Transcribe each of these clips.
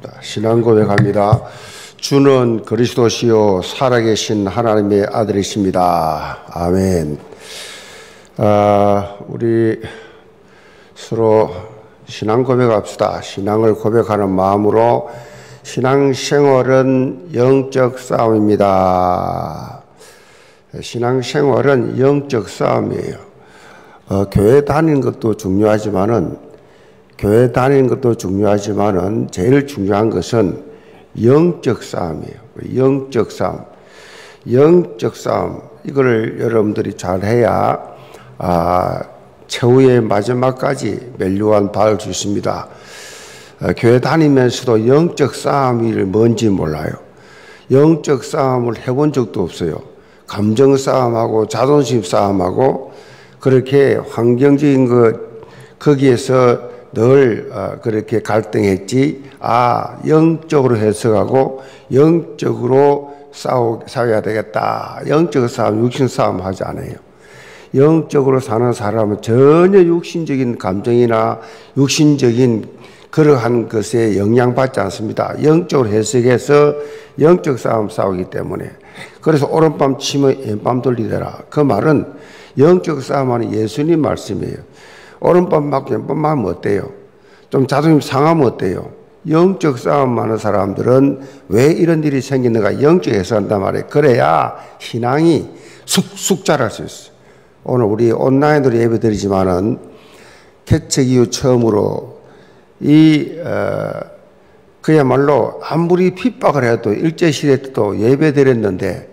신앙 고백합니다. 주는 그리스도시요 살아계신 하나님의 아들이십니다. 아멘. 우리 서로 신앙 고백합시다. 신앙을 고백하는 마음으로 신앙생활은 영적 싸움입니다. 신앙생활은 영적 싸움이에요. 교회 다니는 것도 중요하지만은 제일 중요한 것은 영적 싸움이에요. 영적 싸움. 이걸 여러분들이 잘해야 최후의 마지막까지 멸류관 받을 수 있습니다. 교회 다니면서도 영적 싸움이 뭔지 몰라요. 영적 싸움을 해본 적도 없어요. 감정 싸움하고 자존심 싸움하고 그렇게 환경적인 거기에서 늘 그렇게 갈등했지. 영적으로 해석하고 영적으로 싸워야 되겠다. 영적 싸움, 육신 싸움 하지 않아요. 영적으로 사는 사람은 전혀 육신적인 감정이나 육신적인 그러한 것에 영향받지 않습니다. 영적으로 해석해서 영적 싸움 싸우기 때문에. 그래서 오른밤 치면 왼밤 돌리더라. 그 말은 영적 싸움하는 예수님 말씀이에요. 오른밤 맞고 왼밤 맞으면 어때요? 좀 자존심 상하면 어때요? 영적 싸움하는 사람들은 왜 이런 일이 생기는가 영적에서 한단 말이에요. 그래야 신앙이 쑥쑥 자랄 수 있어요. 오늘 우리 온라인으로 예배 드리지만은 개척 이후 처음으로 그야말로 아무리 핍박을 해도 일제시대 때도 예배 드렸는데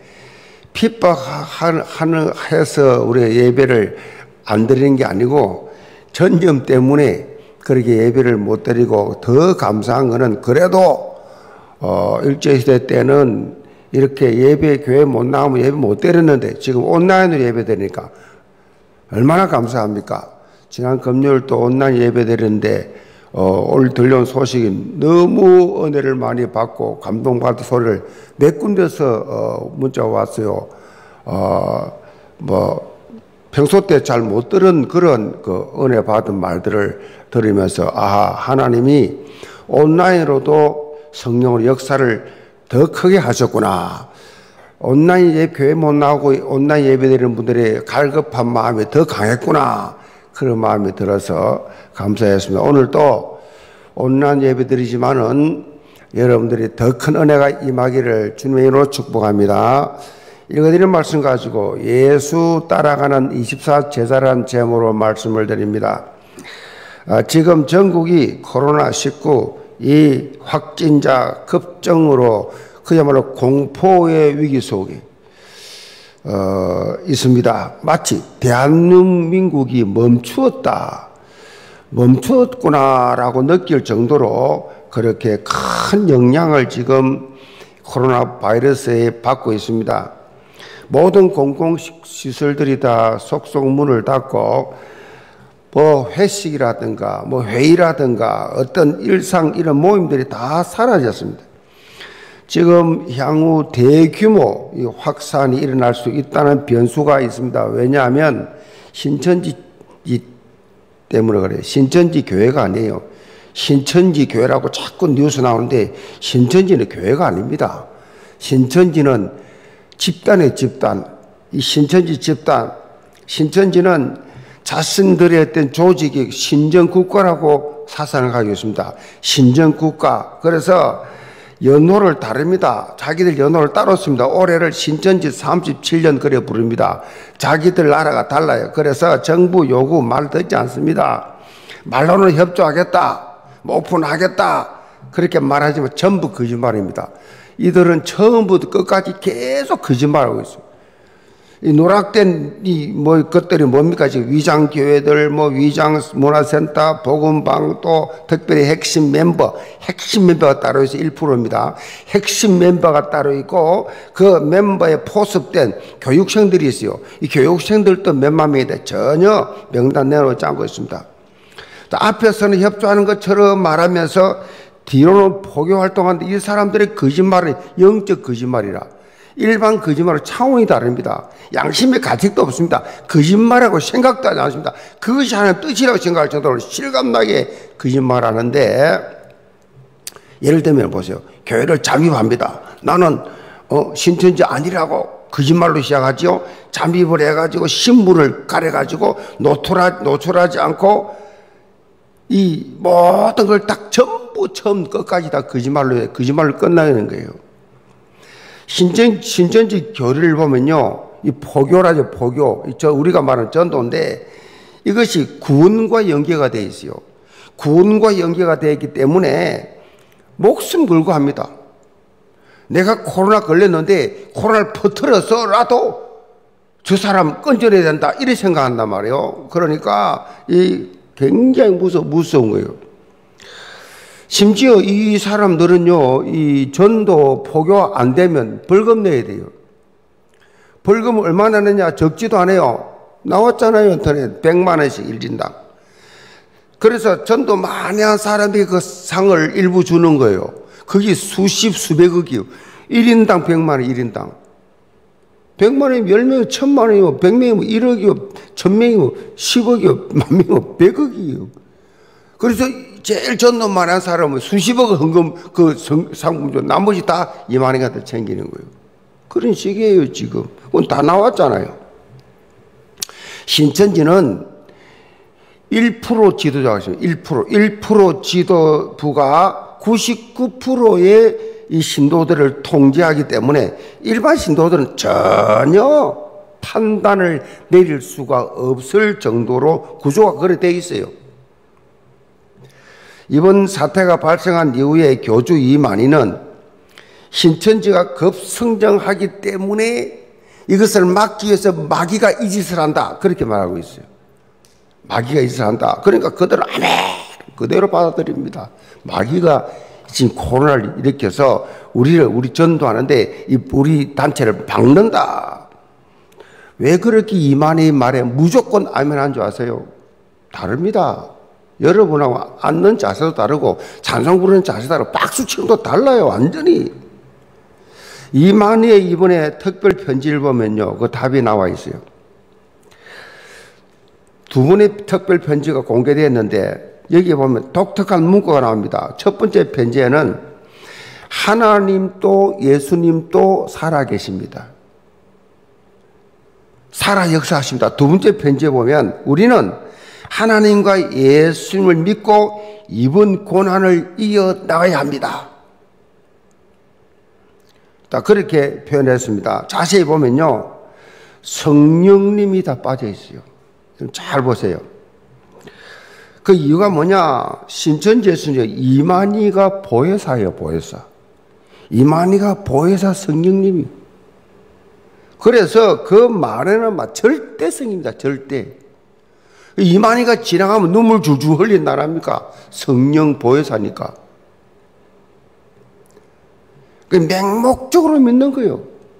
핍박해서 우리가 예배를 안 드리는 게 아니고 전염 때문에 그렇게 예배를 못 드리고 더 감사한 거는 그래도 일제시대 때는 이렇게 교회 못 나오면 예배 못 드렸는데 지금 온라인으로 예배 드리니까 얼마나 감사합니까? 지난 금요일 또 온라인 예배 드렸는데 오늘 들려온 소식이 너무 은혜를 많이 받고 감동받은 소리를 몇 군데서 문자가 왔어요. 평소 때 잘 못 들은 그런 은혜 받은 말들을 들으면서 하나님이 온라인으로도 성령의 역사를 더 크게 하셨구나. 온라인 교회 못 나오고 온라인 예배 드리는 분들의 갈급한 마음이 더 강했구나. 그런 마음이 들어서 감사했습니다. 오늘도 온라인 예배 드리지만은 여러분들이 더 큰 은혜가 임하기를 주님의 이름으로 축복합니다. 읽어드리는 말씀 가지고 예수 따라가는 24제자라는 제목으로 말씀을 드립니다. 지금 전국이 코로나19 이 확진자 급증으로 그야말로 공포의 위기 속에 있습니다. 마치 대한민국이 멈추었구나라고 느낄 정도로 그렇게 큰 영향을 지금 코로나 바이러스에 받고 있습니다. 모든 공공시설들이 다 속속 문을 닫고 회식이라든가 회의라든가 어떤 일상 이런 모임들이 다 사라졌습니다. 지금 향후 대규모 확산이 일어날 수 있다는 변수가 있습니다. 왜냐하면 신천지 때문에 그래요. 신천지 교회가 아니에요. 신천지 교회라고 자꾸 뉴스 나오는데 신천지는 교회가 아닙니다. 신천지는 집단의 집단. 이 신천지는 자신들의 어떤 조직이 신정국가라고 사상을 가지고 있습니다. 신정국가. 그래서 연호를 다릅니다. 자기들 연호를 따로 씁니다. 올해를 신천지 37년 그래 부릅니다. 자기들 나라가 달라요. 그래서 정부 요구 말 듣지 않습니다. 말로는 협조하겠다. 오픈하겠다. 그렇게 말하지만 전부 거짓말입니다. 이들은 처음부터 끝까지 계속 거짓말하고 있어요. 이 노락된 것들이 뭡니까? 지금 위장교회들, 위장 문화센터, 복음방 또 특별히 핵심 멤버가 따로 있어 1%입니다. 핵심 멤버가 따로 있고 그 멤버에 포섭된 교육생들이 있어요. 이 교육생들도 몇만 명인데 전혀 명단 내놓지 않고 있습니다. 앞에서는 협조하는 것처럼 말하면서 뒤로는 포교 활동하는데 이 사람들의 거짓말은 영적 거짓말이라. 일반 거짓말은 차원이 다릅니다. 양심의 가책도 없습니다. 거짓말하고 생각도 하지 않습니다. 그것이 하나님 뜻이라고 생각할 정도로 실감나게 거짓말하는데 예를 들면 보세요. 교회를 잠입합니다. 나는 신천지 아니라고 거짓말로 시작하지요. 잠입을 해가지고 신문을 가려가지고 노출하지 않고 이 모든 걸 딱 전부 처음 끝까지 다 거짓말로 끝나는 거예요. 신천지 교리를 보면요, 이 포교라죠, 포교. 우리가 말하는 전도인데 이것이 구원과 연계가 되어 있어요. 구원과 연계가 되어 있기 때문에 목숨 걸고 합니다. 내가 코로나 걸렸는데 코로나를 퍼뜨려서라도 저 사람 건져내야 된다 이렇게 생각한단 말이에요. 그러니까 이 굉장히 무서운 거예요. 심지어 이 사람들은요, 이 전도 포교 안 되면 벌금 내야 돼요. 벌금 얼마나 내냐? 적지도 않아요. 나왔잖아요, 인터넷. 100만 원씩 1인당. 그래서 전도 많이 한 사람이 그 상을 일부 주는 거예요. 그게 수백억이요. 1인당 100만 원, 1인당. 100만 원이면 10명이면 1000만 원이면 100명이면 1억이요. 1000명이면 10억이요. 10,000명이면 100억이요. 그래서 제일 전도 많이 한 사람은 수십억 헌금 그 상품 줘. 나머지 다 2만 원한테 챙기는 거예요. 그런 식이에요, 지금. 그건 다 나왔잖아요. 신천지는 1% 지도자가 있어요. 1% 지도부가 99%의 이 신도들을 통제하기 때문에 일반 신도들은 전혀 판단을 내릴 수가 없을 정도로 구조가 그렇게 되어 있어요. 이번 사태가 발생한 이후에 교주 이만희는 신천지가 급성장하기 때문에 이것을 막기 위해서 마귀가 이 짓을 한다. 그렇게 말하고 있어요. 마귀가 이 짓을 한다. 그러니까 그대로 아멘! 그대로 받아들입니다. 마귀가 지금 코로나를 일으켜서 우리 전도하는데 우리 단체를 막는다. 왜 그렇게 이만희 말에 무조건 아멘 한 줄 아세요? 다릅니다. 여러분하고 앉는 자세도 다르고 찬송 부르는 자세도 다르고 박수 치는 것도 달라요. 완전히. 이만희의 이번에 특별 편지를 보면요, 그 답이 나와 있어요. 두 분의 특별 편지가 공개되었는데 여기에 보면 독특한 문구가 나옵니다. 첫 번째 편지에는 하나님도 예수님도 살아계십니다. 살아 역사하십니다. 두 번째 편지에 보면 우리는 하나님과 예수님을 믿고 이번 고난을 이어나가야 합니다. 그렇게 표현했습니다. 자세히 보면요, 성령님이 다 빠져 있어요. 잘 보세요. 그 이유가 뭐냐? 신천지에서는 이만희가 보혜사예요, 보혜사. 이만희가 보혜사 성령님이. 그래서 그 말에는 막 절대성입니다, 절대. 이만희가 지나가면 눈물 줄줄 흘린 나라입니까? 성령 보혜사니까. 맹목적으로 믿는 거예요.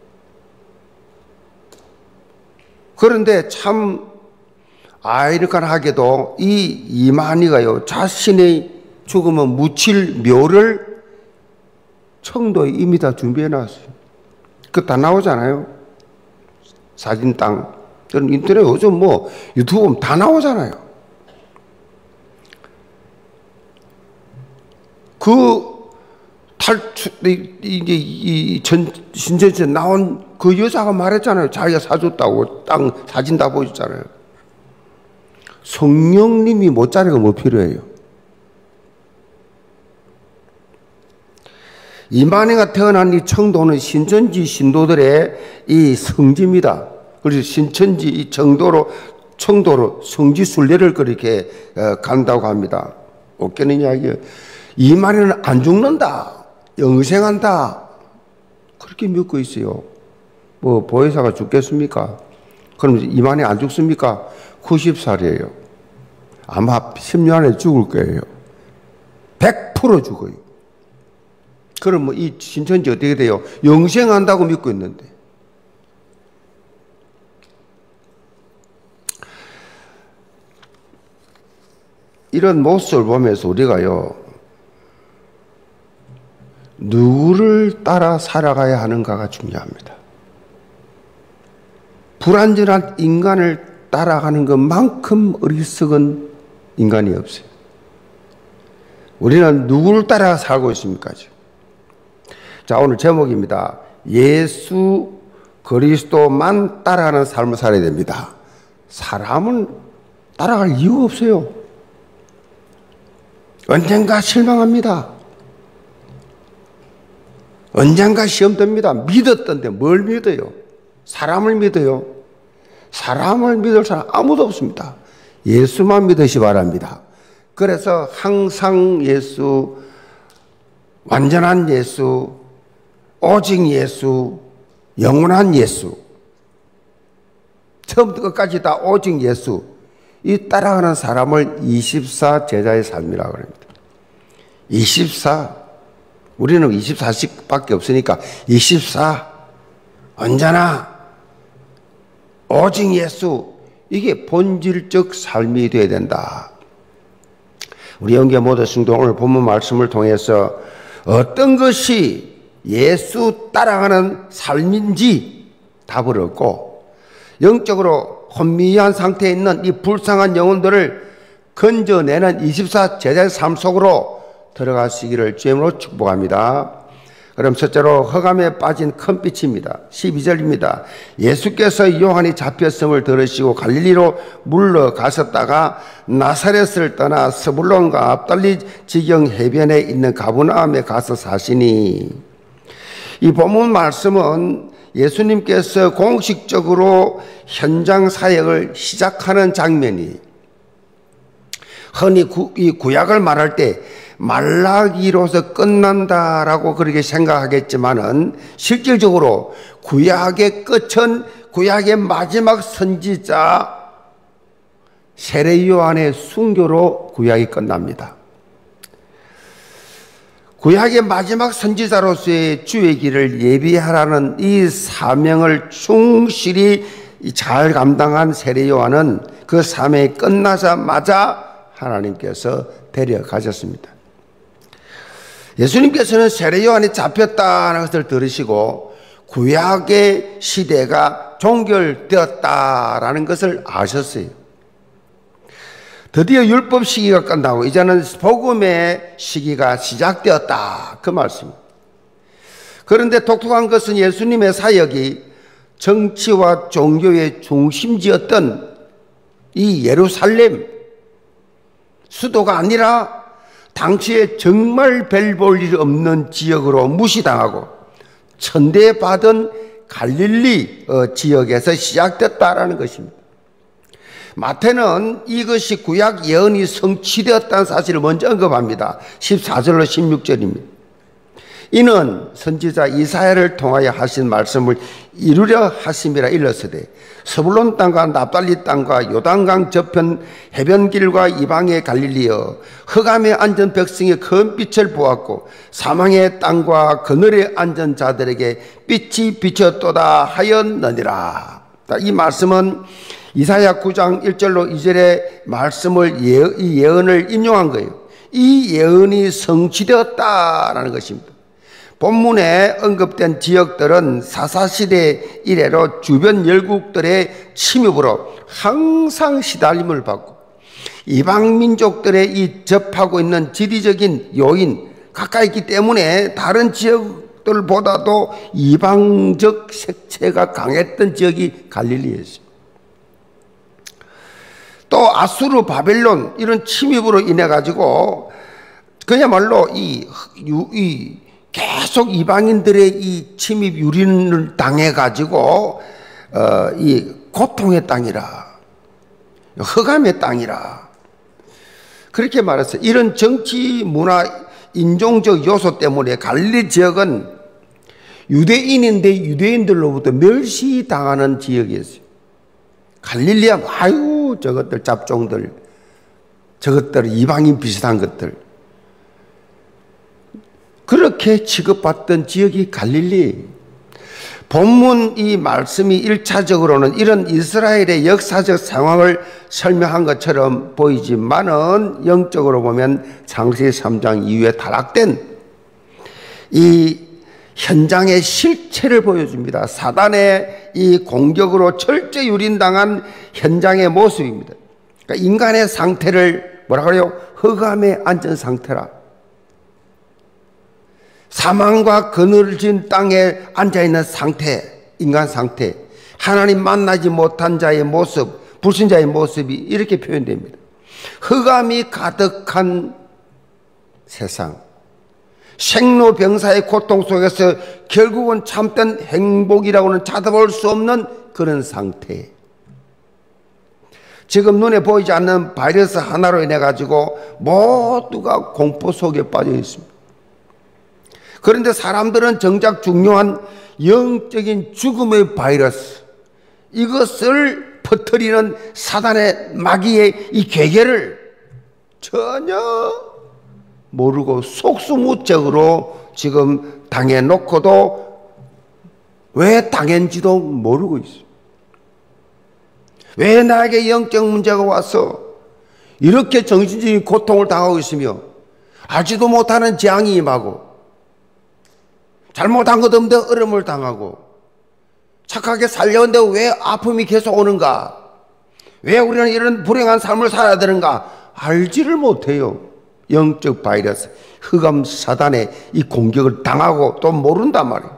그런데 참 아이러니하게도 이 이만희가요, 자신의 죽음을 묻힐 묘를 청도에 이미 다 준비해 놨어요. 그거 다 나오잖아요. 사진 땅. 인터넷 요즘 뭐 유튜브 보면 다 나오잖아요. 신천지에 나온 그 여자가 말했잖아요. 자기가 사줬다고 땅 사진 다 보여줬잖아요. 성령님이 못자리가 뭐 필요해요? 이만희가 태어난 이 청도는 신천지 신도들의 이 성지입니다. 그래서 신천지 이 청도로 성지 순례를 그렇게 간다고 합니다. 웃기는 이야기예요. 이만희는 안 죽는다. 영생한다. 그렇게 믿고 있어요. 뭐 보혜사가 죽겠습니까? 그럼 이만희 안 죽습니까? 90살이에요. 아마 10년 안에 죽을 거예요. 100% 죽어요. 그럼 뭐 이 신천지 어떻게 돼요? 영생한다고 믿고 있는데. 이런 모습을 보면서 우리가요, 누구를 따라 살아가야 하는가가 중요합니다. 불완전한 인간을 따라가는 것만큼 어리석은 인간이 없어요. 우리는 누구를 따라 살고 있습니까? 자, 오늘 제목입니다. 예수 그리스도만 따라가는 삶을 살아야 됩니다. 사람은 따라갈 이유가 없어요. 언젠가 실망합니다. 언젠가 시험 듭니다. 믿었던데 뭘 믿어요? 사람을 믿어요. 사람을 믿을 사람 아무도 없습니다. 예수만 믿으시 바랍니다. 그래서 항상 예수, 완전한 예수, 오직 예수, 영원한 예수, 처음부터 끝까지 다 오직 예수, 이 따라가는 사람을 24 제자의 삶이라고 합니다. 24, 우리는 24씩밖에 없으니까 24, 언제나 오직 예수, 이게 본질적 삶이 되어야 된다. 우리 영계 모든 성도 오늘 본문 말씀을 통해서 어떤 것이 예수 따라가는 삶인지 답을 얻고, 영적으로 혼미한 상태에 있는 이 불쌍한 영혼들을 건져내는 24 제자의 삶 속으로 들어가시기를 주님으로 축복합니다. 그럼 첫째로 흑암에 빠진 큰 빛입니다. 12절입니다. 예수께서 요한이 잡혔음을 들으시고 갈릴리로 물러가셨다가 나사렛을 떠나 스불론과 앞달리 지경 해변에 있는 가버나움에 가서 사시니, 이 본문 말씀은 예수님께서 공식적으로 현장 사역을 시작하는 장면이, 흔히 이 구약을 말할 때 말라기로서 끝난다라고 그렇게 생각하겠지만은 실질적으로 구약의 끝은 구약의 마지막 선지자 세례 요한의 순교로 구약이 끝납니다. 구약의 마지막 선지자로서의 주의 길을 예비하라는 이 사명을 충실히 잘 감당한 세례 요한은 그 사명이 끝나자마자 하나님께서 데려가셨습니다. 예수님께서는 세례 요한이 잡혔다는 것을 들으시고 구약의 시대가 종결되었다라는 것을 아셨어요. 드디어 율법 시기가 끝나고 이제는 복음의 시기가 시작되었다, 그 말씀입니다. 그런데 독특한 것은 예수님의 사역이 정치와 종교의 중심지였던 이 예루살렘 수도가 아니라 당시에 정말 별 볼 일 없는 지역으로 무시당하고 천대받은 갈릴리 지역에서 시작됐다라는 것입니다. 마태는 이것이 구약 예언이 성취되었다는 사실을 먼저 언급합니다. 14절로 16절입니다. 이는 선지자 이사야를 통하여 하신 말씀을 이루려 하심이라 일렀으되 스불론 땅과 납달리 땅과 요단강 저편 해변길과 이방의 갈릴리여, 흑암에 앉은 백성의 큰 빛을 보았고 사망의 땅과 그늘에 앉은 자들에게 빛이 비쳤도다 하였느니라. 이 말씀은 이사야 9장 1절로 2절의 말씀을 이 예언을 인용한 거예요. 이 예언이 성취되었다라는 것입니다. 본문에 언급된 지역들은 사사시대 이래로 주변 열국들의 침입으로 항상 시달림을 받고 이방 민족들의 이 접하고 있는 지리적인 요인 가까이 있기 때문에 다른 지역들보다도 이방적 색채가 강했던 지역이 갈릴리였습니다. 또 아수르, 바벨론 이런 침입으로 인해 가지고 그야말로 계속 이방인들의 이 침입 유린을 당해 가지고 이 고통의 땅이라, 흑암의 땅이라 그렇게 말했어요. 이런 정치, 문화, 인종적 요소 때문에 갈릴리 지역은 유대인인데 유대인들로부터 멸시당하는 지역이었어요. 갈릴리야, 아유 저것들 잡종들, 저것들 이방인 비슷한 것들, 그렇게 취급받던 지역이 갈릴리. 본문 이 말씀이 1차적으로는 이런 이스라엘의 역사적 상황을 설명한 것처럼 보이지만은 영적으로 보면 창세기 3장 이후에 타락된 이 현장의 실체를 보여줍니다. 사단의 이 공격으로 철저히 유린당한 현장의 모습입니다. 그러니까 인간의 상태를 뭐라 그래요? 흑암에 앉은 상태라. 사망과 그늘진 땅에 앉아있는 상태, 인간 상태, 하나님 만나지 못한 자의 모습, 불신자의 모습이 이렇게 표현됩니다. 흑암이 가득한 세상, 생로병사의 고통 속에서 결국은 참된 행복이라고는 찾아볼 수 없는 그런 상태. 지금 눈에 보이지 않는 바이러스 하나로 인해 가지고 모두가 공포 속에 빠져 있습니다. 그런데 사람들은 정작 중요한 영적인 죽음의 바이러스, 이것을 퍼뜨리는 사단의 마귀의 이 괴계를 전혀 모르고 속수무책으로 지금 당해놓고도 왜 당했는지도 모르고 있어요. 왜 나에게 영적 문제가 와서 이렇게 정신적인 고통을 당하고 있으며 알지도 못하는 재앙이 임하고 잘못한 것 없는데 어려움을 당하고 착하게 살려는데 왜 아픔이 계속 오는가? 왜 우리는 이런 불행한 삶을 살아야 되는가? 알지를 못해요. 영적 바이러스, 흑암 사단의 이 공격을 당하고 또 모른단 말이에요.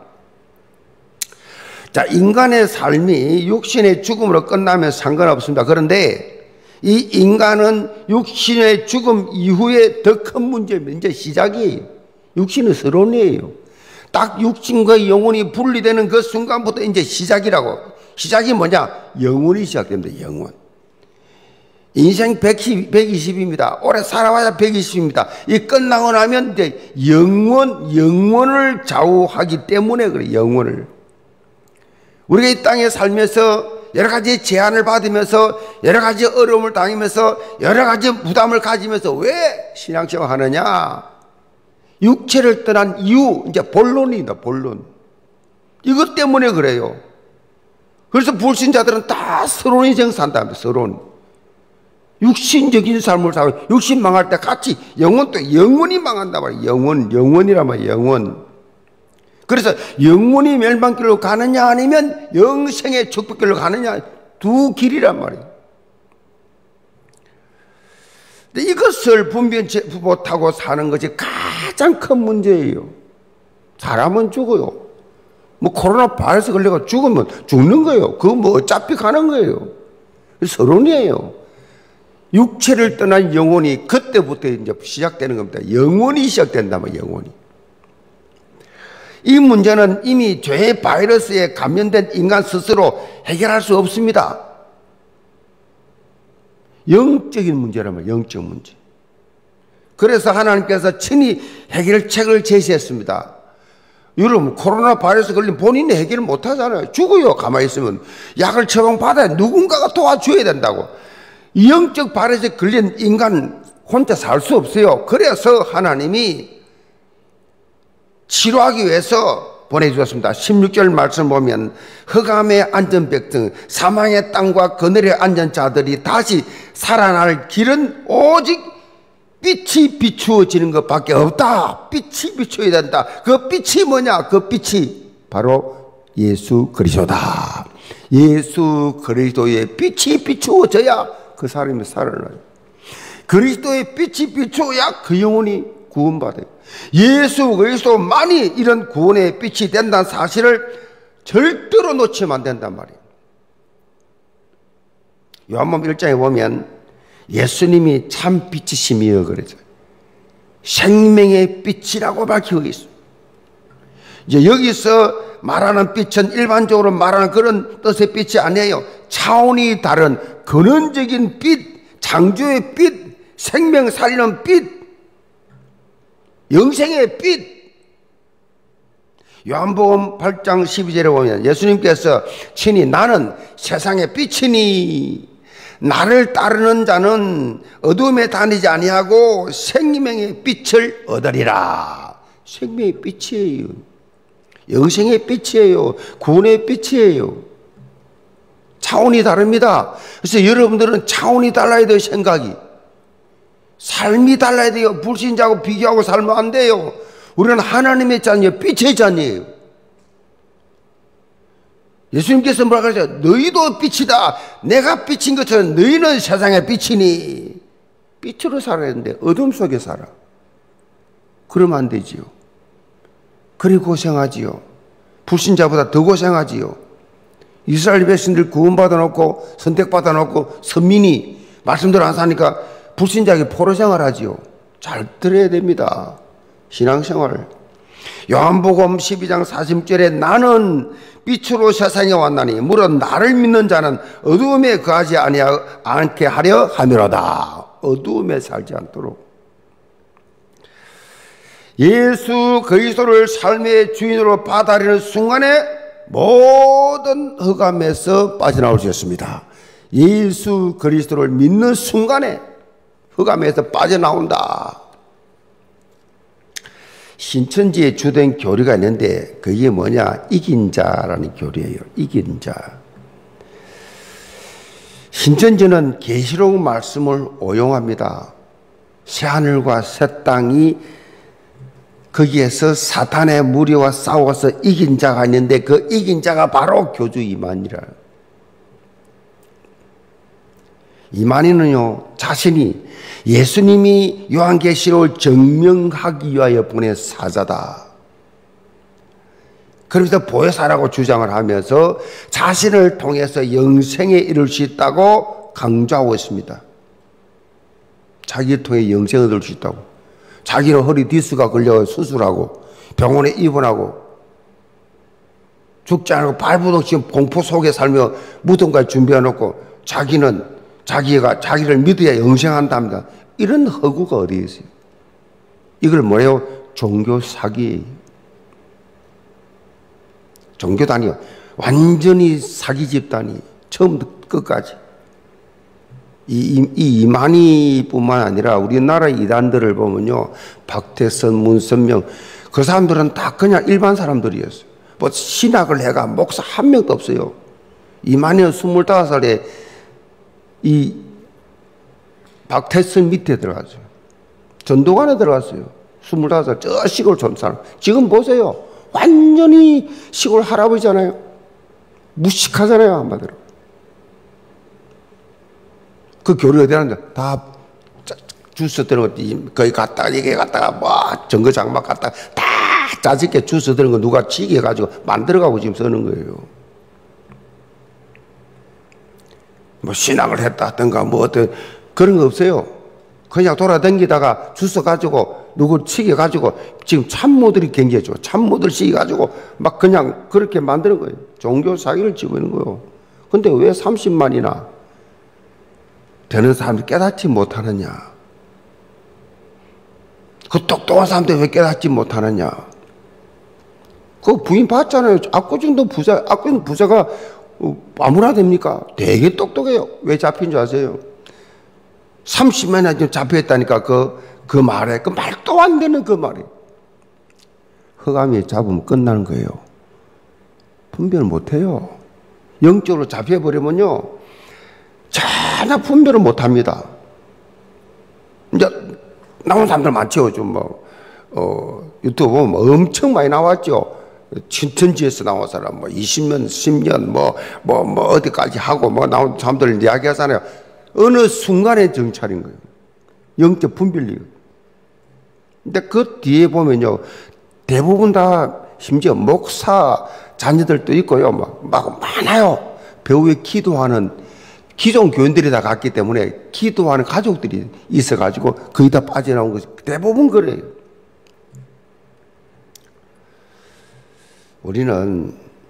자, 인간의 삶이 육신의 죽음으로 끝나면 상관없습니다. 그런데 이 인간은 육신의 죽음 이후에 더 큰 문제입니다. 이제 시작이에요. 육신은 서론이에요. 딱 육신과 영혼이 분리되는 그 순간부터 이제 시작이라고. 시작이 뭐냐? 영혼이 시작됩니다. 영혼. 인생 120입니다. 오래 살아봐야 120입니다. 이 끝나고 나면 이제 영혼을 좌우하기 때문에 그래요. 영혼을. 우리가 이 땅에 살면서 여러 가지 제한을 받으면서 여러 가지 어려움을 당하면서 여러 가지 부담을 가지면서 왜 신앙생활 하느냐? 육체를 떠난 이유, 이제 본론이다, 본론. 이것 때문에 그래요. 그래서 불신자들은 다 서론 인생 산답니다, 서론. 육신적인 삶을 살고, 육신 망할 때 같이 영혼도, 영혼이 망한단 말이에요. 영혼이란 말이에요, 영혼. 그래서 영혼이 멸망길로 가느냐 아니면 영생의 축복길로 가느냐, 두 길이란 말이에요. 근데 이것을 분별치 못하고 사는 것이 가장 큰 문제예요. 사람은 죽어요. 뭐 코로나 바이러스 걸려가 죽으면 죽는 거예요. 그거 뭐 어차피 가는 거예요. 서론이에요. 육체를 떠난 영혼이 그때부터 이제 시작되는 겁니다. 영혼이 시작된다면 영혼이. 이 문제는 이미 죄의 바이러스에 감염된 인간 스스로 해결할 수 없습니다. 영적인 문제라면 영적 문제. 그래서 하나님께서 친히 해결책을 제시했습니다. 여러분, 코로나 바이러스 걸리면 본인이 해결을 못 하잖아요. 죽어요. 가만히 있으면. 약을 처방받아야 누군가가 도와줘야 된다고. 영적 바이러스에 걸린 인간 혼자 살 수 없어요. 그래서 하나님이 치료하기 위해서 보내주셨습니다. 16절 말씀 보면 흑암의 앉은 백성, 사망의 땅과 그늘에 앉은 자들이 다시 살아날 길은 오직 빛이 비추어지는 것밖에 없다. 빛이 비추어야 된다. 그 빛이 뭐냐? 그 빛이 바로 예수 그리스도다. 예수 그리스도의 빛이 비추어져야 그 사람이 살아나요. 그리스도의 빛이 비추어야 그 영혼이 구원받아요. 예수 그리스도만이 이런 구원의 빛이 된다는 사실을 절대로 놓치면 안 된단 말이에요. 요한복음 1장에 보면 예수님이 참 빛이시며 그러죠. 생명의 빛이라고 밝히고 있습니다. 이제 여기서 말하는 빛은 일반적으로 말하는 그런 뜻의 빛이 아니에요. 차원이 다른 근원적인 빛, 창조의 빛, 생명 살리는 빛, 영생의 빛. 요한복음 8장 12절에 보면 예수님께서 친히 나는 세상의 빛이니 나를 따르는 자는 어둠에 다니지 아니하고 생명의 빛을 얻으리라. 생명의 빛이에요. 영생의 빛이에요. 구원의 빛이에요. 차원이 다릅니다. 그래서 여러분들은 차원이 달라야 돼요. 생각이. 삶이 달라야 돼요. 불신자하고 비교하고 살면 안 돼요. 우리는 하나님의 자녀예요. 빛의 자녀예요. 예수님께서 뭐라고 하세요? 너희도 빛이다. 내가 빛인 것처럼 너희는 세상의 빛이니. 빛으로 살아야 되는데 어둠 속에 살아. 그러면 안 되지요. 그리 고생하지요. 불신자보다 더 고생하지요. 이스라엘 백성들 구원받아 놓고 선택받아 놓고 선민이 말씀대로 안 사니까 불신자에게 포로 생활하지요. 잘 들어야 됩니다. 신앙생활을. 요한복음 12장 40절에 나는 빛으로 세상에 왔나니 물론 나를 믿는 자는 어두움에 거하지 않게 하려 함이로다. 어두움에 살지 않도록. 예수 그리스도를 삶의 주인으로 받아들이는 순간에 모든 흑암에서 빠져나올 수 있습니다. 예수 그리스도를 믿는 순간에 흑암에서 빠져나온다. 신천지에 주된 교리가 있는데 그게 뭐냐? 이긴 자라는 교리예요. 이긴 자. 신천지는 계시록 말씀을 오용합니다. 새하늘과 새 땅이 거기에서 사탄의 무리와 싸워서 이긴 자가 있는데 그 이긴 자가 바로 교주 이만희라. 이만희는요, 자신이 예수님이 요한계시록을 증명하기 위하여 보낸 사자다. 그러면서 보혜사라고 주장을 하면서 자신을 통해서 영생에 이룰 수 있다고 강조하고 있습니다. 자기를 통해 영생을 얻을 수 있다고. 자기는 허리 디스가 걸려 수술하고 병원에 입원하고 죽지 않고 발부동 지금 공포 속에 살며 무덤까지 준비해놓고 자기를 믿어야 영생한답니다. 이런 허구가 어디에 있어요? 이걸 뭐예요? 종교 사기예요. 종교단이요. 완전히 사기 집단이 처음부터 끝까지. 이 이만희뿐만 아니라 우리나라 이단들을 보면요, 박태선, 문선명, 그 사람들은 다 그냥 일반 사람들이었어요. 뭐 신학을 해가 목사 한 명도 없어요. 이만희는 25살에 이 박태선 밑에 들어갔어요. 전도관에 들어갔어요. 25살 저 시골 촌 사람. 지금 보세요. 완전히 시골 할아버지잖아요. 무식하잖아요, 한마디로. 그 교리 어디 하는데 다 주스 드는 거 거기 갔다가 여기 갔다가 뭐 정거 장막 갔다가 다 짜집게 주스 드는 거 누가 지게 해가지고 만들어가고 지금 쓰는 거예요. 뭐 신학을 했다 하든가 뭐 어떤 그런 거 없어요. 그냥 돌아다니다가 주스 가지고 누구 치게 가지고 지금 참모들이 경계죠. 참모들 시기 가지고 막 그냥 그렇게 만드는 거예요. 종교 사기를 치고 있는 거예요. 근데 왜 30만이나 되는 사람들이 깨닫지 못하느냐? 그 똑똑한 사람들이 왜 깨닫지 못하느냐? 그 부인 봤잖아요. 압구정도 부자가 아무나 됩니까? 되게 똑똑해요. 왜 잡힌 줄 아세요? 30만이나 지금 잡혀있다니까 그 말에, 그 말도 안 되는 그 말이. 흑암이 잡으면 끝나는 거예요. 분별 못해요. 영적으로 잡혀버리면요, 전혀 분별을 못합니다. 이제 나온 사람들 많죠. 좀 유튜브 보면 엄청 많이 나왔죠. 신천지에서 나온 사람 20년, 10년 어디까지 하고 나온 사람들 이야기하잖아요. 어느 순간에 정찰인 거예요. 영적 분별력. 근데 그 뒤에 보면요, 대부분 다 심지어 목사 자녀들도 있고요, 막 많아요. 배우에 기도하는 기존 교인들이 다 갔기 때문에 기도하는 가족들이 있어가지고 거의 다 빠져나온 것이 대부분 그래요. 우리는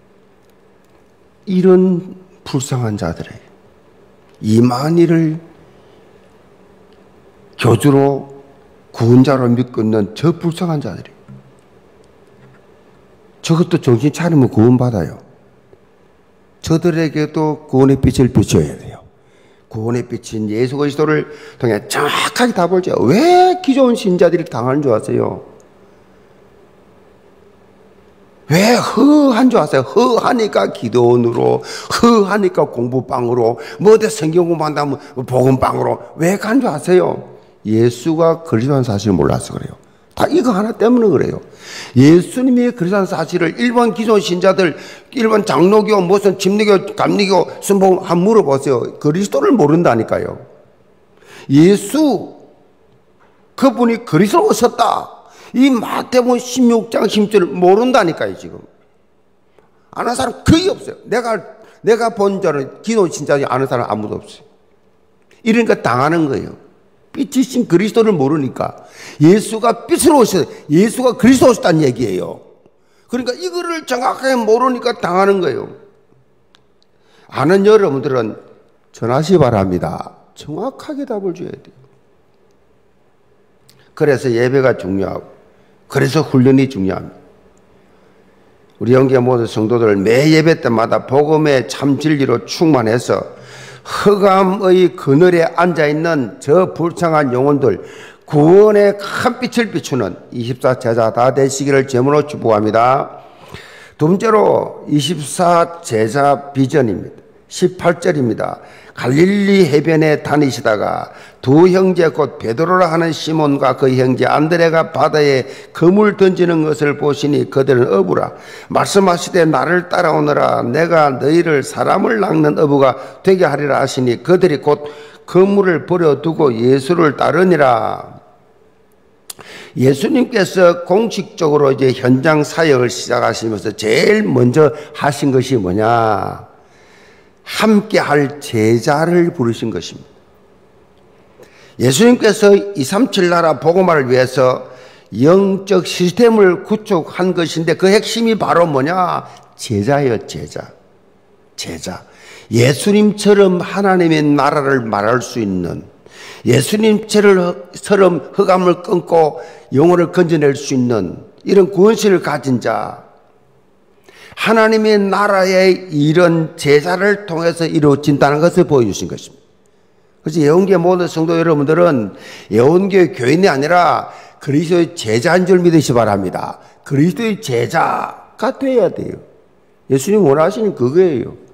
이런 불쌍한 자들의 이만희를 교주로 구원자로 믿고 있는 저 불쌍한 자들이 저것도 정신 차리면 구원받아요. 저들에게도 구원의 빛을 비춰야 돼요. 구원의 빛인 예수 그리스도를 통해 정확하게 답을 줘요. 왜 기존 신자들이 당하는 줄 아세요? 왜 허한 줄 아세요? 허하니까 기도원으로, 허하니까 공부방으로, 어디 성경 공부한다면 복음방으로. 왜 간 줄 아세요? 예수가 그리스도라는 사실을 몰라서 그래요. 다 이거 하나 때문에 그래요. 예수님이 그리스도라는 사실을 일반 기존 신자들, 일반 장로교, 무슨 집리교, 감리교, 순복 한 물어보세요. 그리스도를 모른다니까요. 예수, 그분이 그리스도로 오셨다. 이 마태복음 16장 10절을 모른다니까요, 지금. 아는 사람 거의 없어요. 내가 본 자는 기도 진짜 아는 사람 아무도 없어요. 이러니까 당하는 거예요. 빛이신 그리스도를 모르니까. 예수가 빛으로 오셨어요. 예수가 그리스도 오셨다는 얘기예요. 그러니까 이거를 정확하게 모르니까 당하는 거예요. 아는 여러분들은 전하시 바랍니다. 정확하게 답을 줘야 돼요. 그래서 예배가 중요하고, 그래서 훈련이 중요합니다. 우리 영계 모든 성도들 매 예배 때마다 복음의 참 진리로 충만해서 흑암의 그늘에 앉아있는 저 불쌍한 영혼들 구원의 큰 빛을 비추는 24 제자 다 되시기를 제물로 축복합니다. 두 번째로 24 제자 비전입니다. 18절입니다. 갈릴리 해변에 다니시다가 두 형제 곧 베드로라 하는 시몬과 그 형제 안드레가 바다에 그물 던지는 것을 보시니 그들은 어부라. 말씀하시되 나를 따라오너라. 내가 너희를 사람을 낚는 어부가 되게 하리라 하시니 그들이 곧 그물을 버려두고 예수를 따르니라. 예수님께서 공식적으로 이제 현장 사역을 시작하시면서 제일 먼저 하신 것이 뭐냐? 함께 할 제자를 부르신 것입니다. 예수님께서 237 나라 복음화를 위해서 영적 시스템을 구축한 것인데 그 핵심이 바로 뭐냐? 제자예요, 제자. 제자. 예수님처럼 하나님의 나라를 말할 수 있는, 예수님처럼 흑암을 끊고 영혼을 건져낼 수 있는 이런 구원실을 가진 자, 하나님의 나라의 이런 제자를 통해서 이루어진다는 것을 보여주신 것입니다. 그래서 예언교회 모든 성도 여러분들은 예언교회 교인이 아니라 그리스도의 제자인 줄 믿으시 바랍니다. 그리스도의 제자가 되어야 돼요. 예수님 원하시는 그거예요.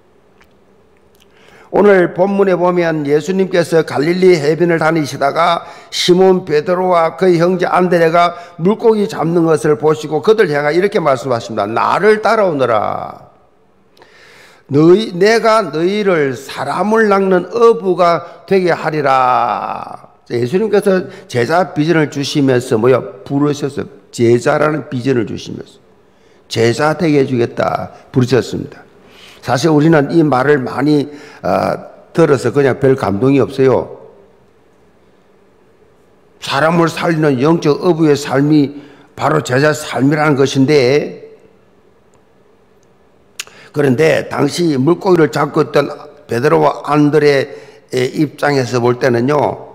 오늘 본문에 보면 예수님께서 갈릴리 해변을 다니시다가 시몬 베드로와 그의 형제 안드레가 물고기 잡는 것을 보시고 그들 향하 이렇게 말씀하십니다. 나를 따라오너라. 내가 너희를 사람을 낚는 어부가 되게 하리라. 예수님께서 제자 비전을 주시면서 부르셨어요. 제자라는 비전을 주시면서 제자 되게 해주겠다 부르셨습니다. 사실 우리는 이 말을 많이 들어서 그냥 별 감동이 없어요. 사람을 살리는 영적 어부의 삶이 바로 제자 삶이라는 것인데, 그런데 당시 물고기를 잡고 있던 베드로와 안드레의 입장에서 볼 때는요,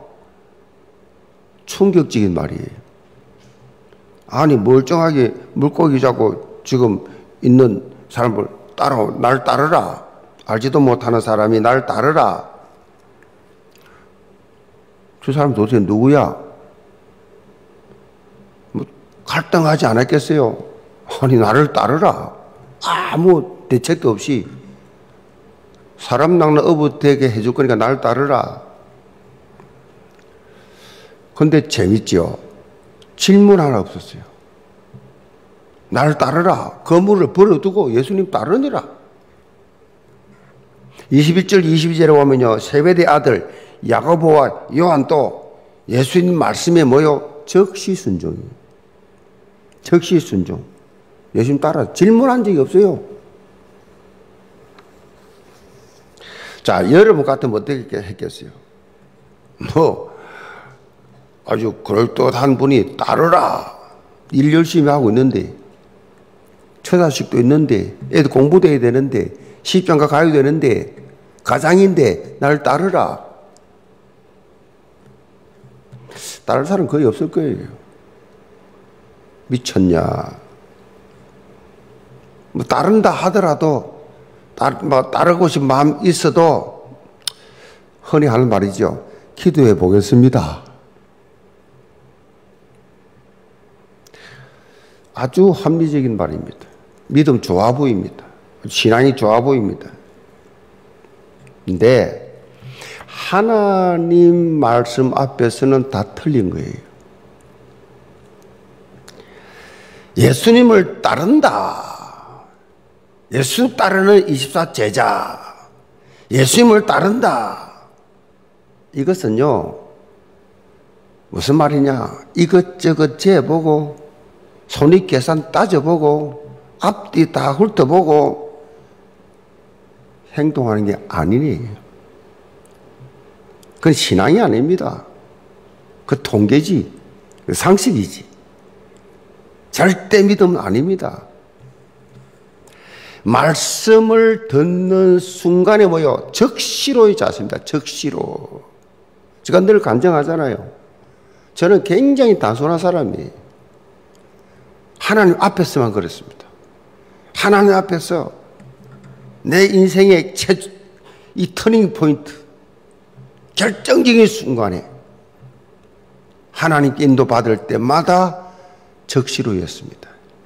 충격적인 말이에요. 아니 멀쩡하게 물고기 잡고 지금 있는 사람을 날 따르라. 알지도 못하는 사람이 날 따르라. 저 사람 도대체 누구야? 갈등하지 않았겠어요? 아니 나를 따르라. 아무 대책도 없이 사람 낚는 어부 되게 해줄 거니까 날 따르라. 근데 재밌죠? 질문 하나 없었어요. 나를 따르라. 그물을 버려두고 예수님 따르니라. 21절 22절에 보면요, 세베대 아들 야고보와 요한도 예수님 말씀에 뭐요? 적시 순종이에요. 적시 순종. 예수님 따라 질문한 적이 없어요. 자, 여러분 같으면 어떻게 했겠어요? 아주 그럴듯한 분이 따르라. 일 열심히 하고 있는데, 처자식도 있는데, 애들 공부도 해야 되는데, 시집장가 가야 되는데, 가장인데 나를 따르라. 따를 사람 거의 없을 거예요. 미쳤냐? 따른다 하더라도 따르고 싶은 마음 있어도 흔히 하는 말이죠. 기도해 보겠습니다. 아주 합리적인 말입니다. 믿음 좋아 보입니다. 신앙이 좋아 보입니다. 근데 하나님 말씀 앞에서는 다 틀린 거예요. 예수님을 따른다. 예수 따르는 24 제자. 예수님을 따른다. 이것은요, 무슨 말이냐? 이것저것 재보고 손익계산 따져보고 앞뒤 다 훑어보고 행동하는 게 아니니. 그건 신앙이 아닙니다. 그 통계지, 그 상식이지. 절대 믿음은 아닙니다. 말씀을 듣는 순간에 뭐요? 적시로의 자세입니다. 적시로. 제가 늘 간증하잖아요. 저는 굉장히 단순한 사람이에요. 하나님 앞에서만 그랬습니다. 하나님 앞에서 내 인생의 이 터닝 포인트, 결정적인 순간에 하나님께 인도받을 때마다 적시로였습니다.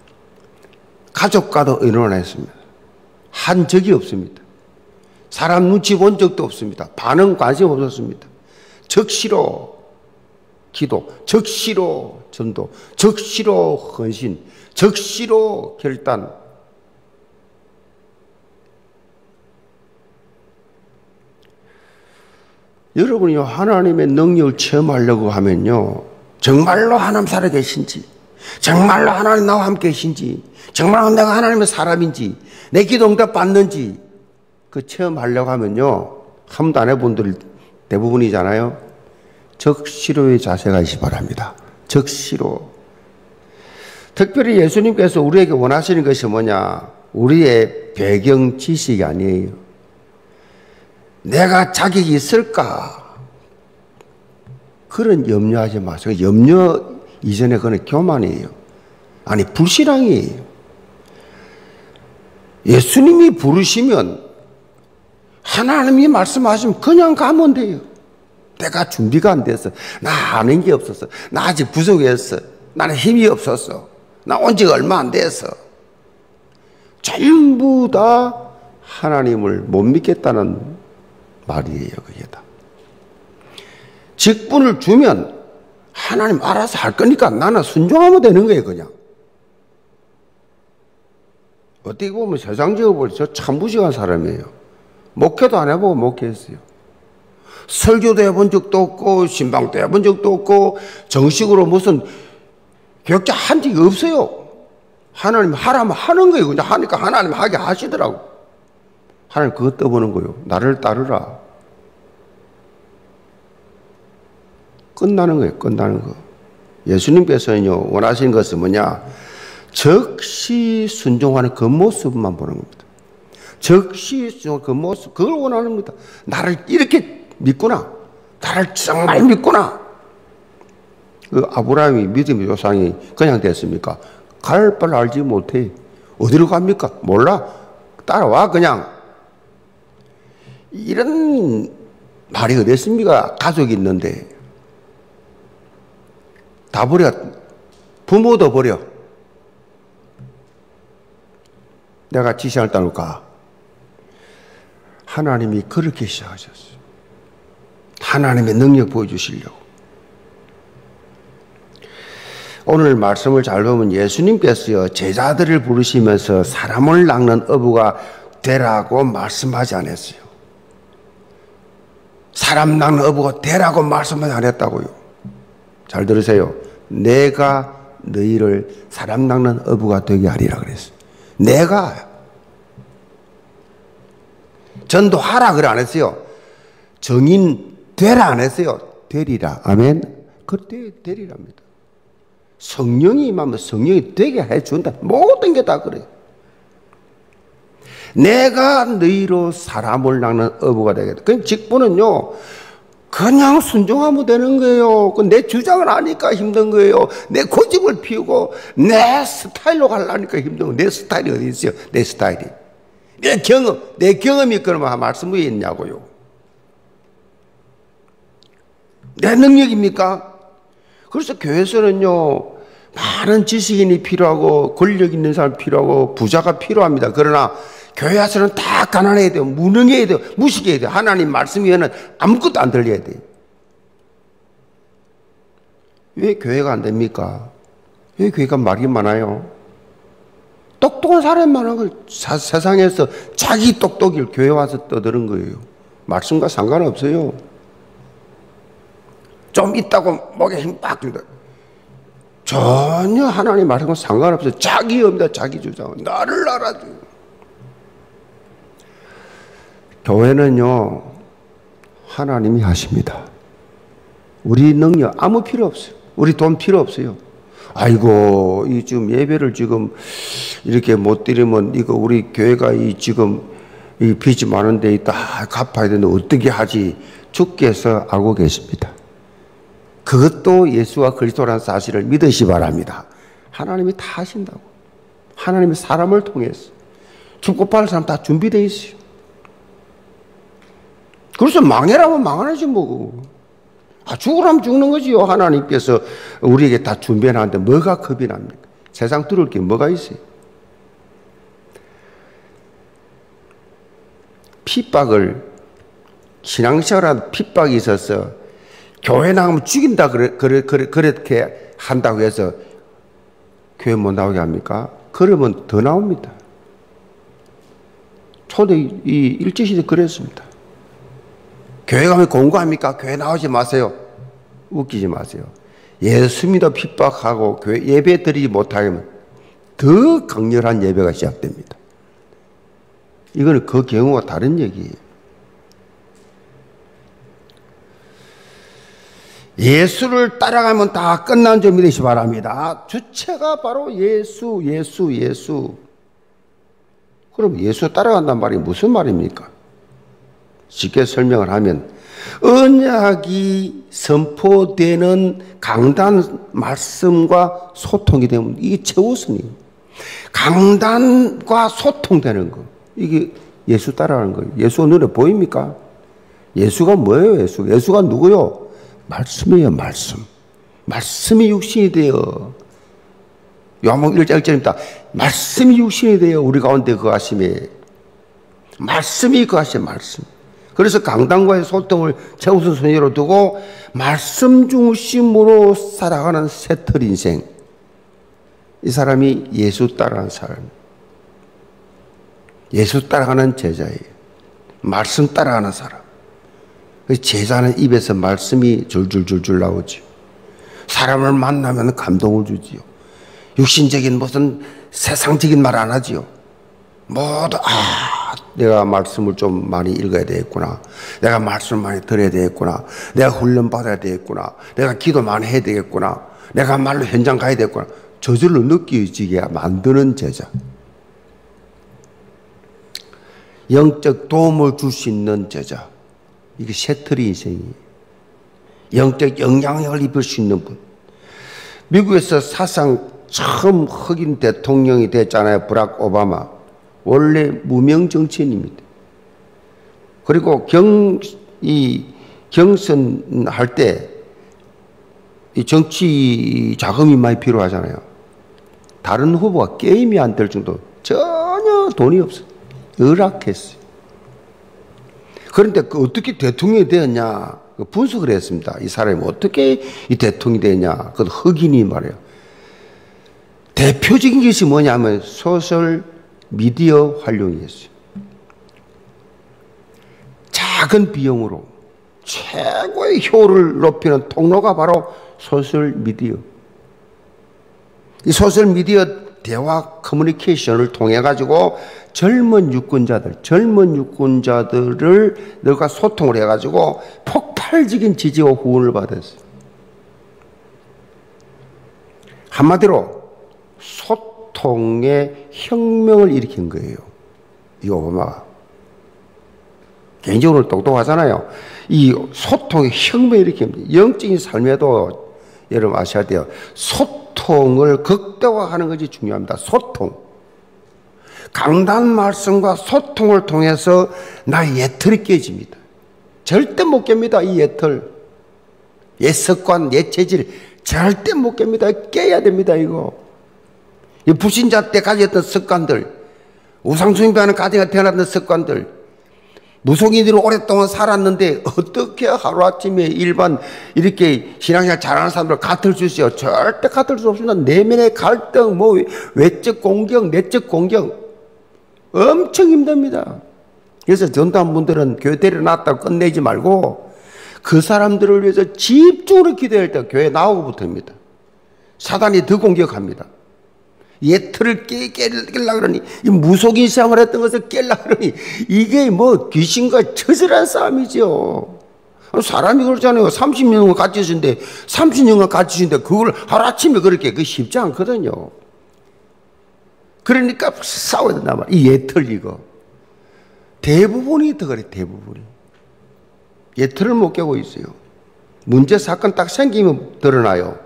가족과도 의논했습니다. 한 적이 없습니다. 사람 눈치 본 적도 없습니다. 반응 관심 없었습니다. 적시로 기도, 적시로 전도, 적시로 헌신, 적시로 결단. 여러분이 하나님의 능력을 체험하려고 하면요, 정말로 하나님 살아계신지, 정말로 하나님 나와 함께 계신지, 정말로 내가 하나님의 사람인지, 내 기도 응답 받는지, 그 체험하려고 하면요, 한 번도 안 해본 분들 대부분이잖아요. 적시로의 자세가 있기 바랍니다. 적시로. 특별히 예수님께서 우리에게 원하시는 것이 뭐냐? 우리의 배경 지식이 아니에요. 내가 자격이 있을까? 그런 염려하지 마세요. 염려 이전에 그건 교만이에요. 아니, 불신앙이에요. 예수님이 부르시면, 하나님이 말씀하시면 그냥 가면 돼요. 내가 준비가 안 됐어. 나 아는 게 없었어. 나 아직 부족했어. 나는 힘이 없었어. 나 온 지가 얼마 안 됐어. 전부 다 하나님을 못 믿겠다는 말이에요. 그게 다. 직분을 주면 하나님 알아서 할 거니까 나는 순종하면 되는 거예요. 그냥. 어떻게 보면 세상적으로 볼 때 저 참 무식한 사람이에요. 목회도 안 해보고 목회했어요. 설교도 해본 적도 없고 신방도 해본 적도 없고 정식으로 무슨 교육자 한 적이 없어요. 하나님 하라면 하는 거예요. 그냥 하니까 하나님 하게 하시더라고. 하나님 그거 떠보는 거예요. 나를 따르라. 끝나는 거예요. 끝나는 거. 예수님께서는요, 원하시는 것은 뭐냐? 적시 순종하는 그 모습만 보는 겁니다. 적시 순종하는 그 모습, 그걸 원하는 겁니다. 나를 이렇게 믿구나. 나를 정말 믿구나. 그 아브라함이 믿음의 조상이 그냥 됐습니까? 갈 바를 알지 못해. 어디로 갑니까? 몰라. 따라와 그냥. 이런 말이 어디 있습니까? 가족이 있는데. 다 버려. 부모도 버려. 내가 지시할 따로 가. 하나님이 그렇게 시작하셨어요. 하나님의 능력 보여주시려고. 오늘 말씀을 잘 보면 예수님께서요, 제자들을 부르시면서 사람을 낚는 어부가 되라고 말씀하지 않았어요. 사람 낚는 어부가 되라고 말씀하지 않았다고요. 잘 들으세요. 내가 너희를 사람 낚는 어부가 되게 하리라 그랬어요. 내가. 전도하라 그래 안 했어요. 정인 되라 안 했어요. 되리라. 아멘. 그때 되리랍니다. 성령이 임하면 성령이 되게 해준다. 모든 게 다 그래요. 내가 너희로 사람을 낚는 어부가 되겠다. 그 직분은요, 그냥 순종하면 되는 거예요. 내 주장을 하니까 힘든 거예요. 내 고집을 피우고 내 스타일로 가려니까 힘든 거예요. 내 스타일이 어디 있어요? 내 스타일이. 내 경험이 그러면 말씀 위에 있냐고요. 내 능력입니까? 그래서 교회에서는요, 많은 지식인이 필요하고 권력 있는 사람이 필요하고 부자가 필요합니다. 그러나 교회 와서는 다 가난해야 돼요. 무능해야 돼요. 무식해야 돼요. 하나님 말씀 위에는 아무것도 안 들려야 돼요. 왜 교회가 안 됩니까? 왜 교회가 말이 많아요? 똑똑한 사람이 많은 거예요. 세상에서 자기 똑똑이를 교회 와서 떠드는 거예요. 말씀과 상관없어요. 좀 있다고 목에 힘 빡 들다. 전혀 하나님 말씀과 상관없어요. 자기 의입니다. 자기 주장. 나를 알아줘. 교회는요, 하나님이 하십니다. 우리 능력 아무 필요 없어요. 우리 돈 필요 없어요. 아이고, 이 지금 예배를 지금 이렇게 못 드리면 이거 우리 교회가 지금 이 빚이 많은데 다 갚아야 되는데 어떻게 하지? 주께서 알고 계십니다. 그것도 예수가 그리스도라는 사실을 믿으시 바랍니다. 하나님이 다 하신다고. 하나님이 사람을 통해서 죽고 팔 사람 다 준비되어 있어요. 그래서 망해라면 망하지 뭐. 죽으라면 죽는 거지요. 하나님께서 우리에게 다 준비해놨는데 뭐가 겁이 납니까? 세상 뚫을 게 뭐가 있어요? 핍박을, 신앙생활한 핍박이 있어서 교회 나가면 죽인다 그렇게 한다고 해서 교회 못 나오게 합니까? 그러면 더 나옵니다. 초대 이 일제시대 그랬습니다. 교회 가면 공부합니까? 교회 나오지 마세요. 웃기지 마세요. 예수 믿어 핍박하고 교회 예배 드리지 못하면 더 강렬한 예배가 시작됩니다. 이거는 그 경우와 다른 얘기예요. 예수를 따라가면 다 끝난 줄 믿으시 바랍니다. 주체가 바로 예수. 그럼 예수 따라간단 말이 무슨 말입니까? 쉽게 설명을 하면 언약이 선포되는 강단 말씀과 소통이 되면 이게 최우선이에요. 강단과 소통되는 거. 이게 예수 따라가는 거예요. 예수 눈에 보입니까? 예수가 뭐예요? 예수가 누구요? 말씀이에요. 말씀이 육신이 되어 요한복음 1장 1절입니다. 말씀이 육신이 되어 우리 가운데 거하심에 말씀이 거하심 말씀. 그래서 강단과의 소통을 최우선 순위로 두고 말씀 중심으로 살아가는 새틀 인생. 이 사람이 예수 따라가는 사람. 예수 따라가는 제자예요. 말씀 따라가는 사람. 제자는 입에서 말씀이 줄줄줄줄 나오죠. 사람을 만나면 감동을 주지요. 육신적인 무슨 세상적인 말 안 하지요. 모두 내가 말씀을 좀 많이 읽어야 되겠구나. 내가 말씀을 많이 들어야 되겠구나. 내가 훈련 받아야 되겠구나. 내가 기도 많이 해야 되겠구나. 내가 말로 현장 가야 되겠구나. 저절로 느껴지게 만드는 제자. 영적 도움을 줄 수 있는 제자. 이게 셰틀이 인생이에요. 영적 영향력을 입을 수 있는 분. 미국에서 사상 처음 흑인 대통령이 됐잖아요. 브락 오바마. 원래 무명 정치인입니다. 그리고 경선할 때 이 정치 자금이 많이 필요하잖아요. 다른 후보가 게임이 안 될 정도 전혀 돈이 없어요. 열악했어요. 그런데 어떻게 대통령이 되었냐 분석을 했습니다. 이 사람이 어떻게 이 대통령이 되냐. 그 흑인이 말이에요. 대표적인 것이 뭐냐면 소설 미디어 활용이었어요. 작은 비용으로 최고의 효율을 높이는 통로가 바로 소셜 미디어. 이 소셜 미디어 대화 커뮤니케이션을 통해 가지고 젊은 유권자들을 너가 소통을 해 가지고 폭발적인 지지와 후원을 받았어요. 한마디로 소통의 혁명을 일으킨 거예요. 이 오바마가. 개인적으로 똑똑하잖아요. 이 소통의 혁명을 일으킵니다. 영적인 삶에도 여러분 아셔야 돼요. 소통을 극대화하는 것이 중요합니다. 소통. 강단 말씀과 소통을 통해서 나의 예틀이 깨집니다. 절대 못 깹니다. 이 예틀. 옛 습관, 옛 체질 절대 못 깹니다. 깨야 됩니다. 이거. 이 불신자 때 가졌던 습관들, 우상숭배하는 가정에 태어났던 습관들, 무속인으로 오랫동안 살았는데 어떻게 하루아침에 일반 이렇게 신앙생활 잘하는 사람들 같을 수 있어요? 절대 같을 수 없습니다. 내면의 갈등, 외적 공격, 내적 공격 엄청 힘듭니다. 그래서 전도한 분들은 교회 데려놨다고 끝내지 말고 그 사람들을 위해서 집중으로 기도할 때 교회 나오고부터입니다. 사단이 더 공격합니다. 예틀을 깨려고 그러니, 이 무속인 생활했던 것을 깨려고 그러니, 이게 뭐 귀신과 처절한 싸움이죠. 사람이 그렇잖아요. 30년간 같이 있는데, 30년간 같이 있는데, 그걸 하루아침에 그렇게, 그게 쉽지 않거든요. 그러니까 싸워야 된단 말이에요. 이 예틀 이거. 대부분이 더 그래, 대부분이. 예틀을 못 깨고 있어요. 문제, 사건 딱 생기면 드러나요.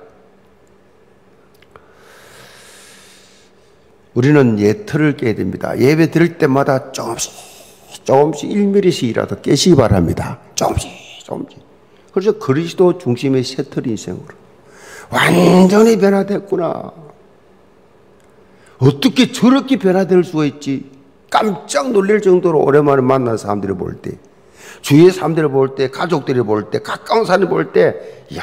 우리는 예틀을 깨야 됩니다. 예배 드릴 때마다 조금씩 1mm씩이라도 깨시기 바랍니다. 조금씩. 그래서 그리스도 중심의 세틀 인생으로 완전히 변화됐구나. 어떻게 저렇게 변화될 수가 있지? 깜짝 놀랄 정도로 오랜만에 만난 사람들을 볼 때, 주위의 사람들을 볼 때, 가족들을 볼 때, 가까운 사람을 볼 때, 이야,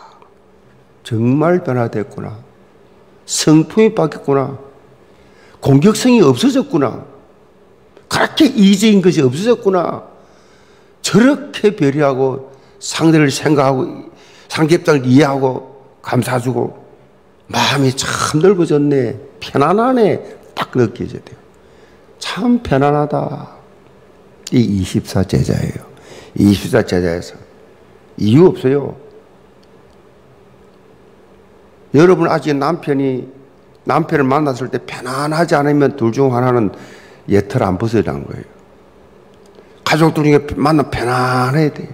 정말 변화됐구나. 성품이 바뀌었구나. 공격성이 없어졌구나. 그렇게 이기적인 것이 없어졌구나. 저렇게 배려하고 상대를 생각하고 상대 입장을 이해하고 감사주고 마음이 참 넓어졌네. 편안하네. 딱 느껴져야 돼요. 참 편안하다. 이 24 제자예요. 24 제자에서 이유 없어요. 여러분 아직 남편을 만났을 때 편안하지 않으면 둘 중 하나는 예틀 안 벗어나는 거예요. 가족들 중에 만나면 편안해야 돼.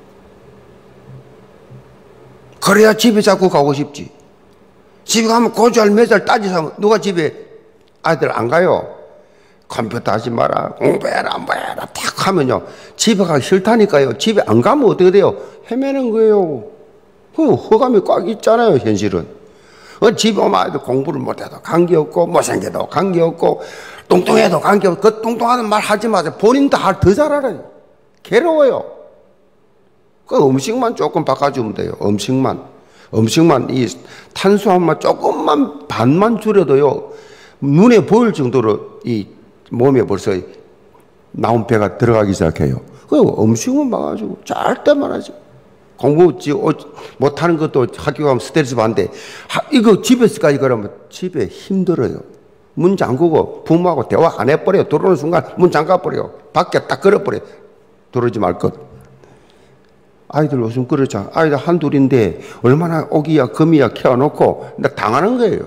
그래야 집에 자꾸 가고 싶지. 집에 가면 고주할 매달 따지서 누가 집에 아이들 안 가요. 컴퓨터 하지 마라, 공부해라, 뭐해라 탁 하면요. 집에 가기 싫다니까요. 집에 안 가면 어떻게 돼요? 헤매는 거예요. 허감이 꽉 있잖아요, 현실은. 집에 오면 아이들 공부를 못해도 관계없고, 못생겨도 관계없고, 뚱뚱해도 관계없고, 그 뚱뚱하는 말 하지 마세요. 본인 다 더 잘 알아요. 괴로워요. 그 음식만 조금 바꿔주면 돼요. 음식만 이 탄수화물만 조금만 반만 줄여도요. 눈에 보일 정도로 이 몸에 벌써 나온 배가 들어가기 시작해요. 그 음식만 봐가지고 잘 때만 하죠. 공부 못하는 것도 학교 가면 스트레스 받는데 이거 집에서까지 그러면 집에 힘들어요. 문 잠그고 부모하고 대화 안 해버려요. 들어오는 순간 문 잠가버려요. 밖에 딱 걸어버려요. 들어오지 말 것. 아이들 요즘 그러잖아. 아이들 한둘인데 얼마나 오기야 금이야 키워놓고 당하는 거예요.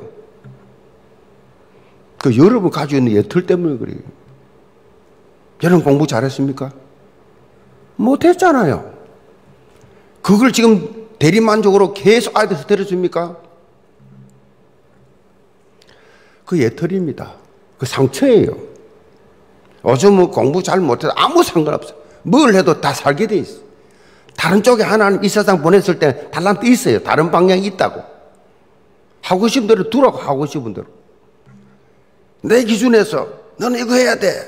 그 여러분 가지고 있는 예틀 때문에 그래요. 여러분 공부 잘했습니까? 못했잖아요. 그걸 지금 대리만족으로 계속 아이들 들어줍니까? 그 예틀입니다. 그 상처예요. 요즘은 공부 잘 못해도 아무 상관없어요. 뭘 해도 다 살게 돼 있어요. 다른 쪽에 하나는 이 세상 보냈을 때 달란트 있어요. 다른 방향이 있다고. 하고 싶은 대로 두라고 하고 싶은 대로. 내 기준에서 너는 이거 해야 돼.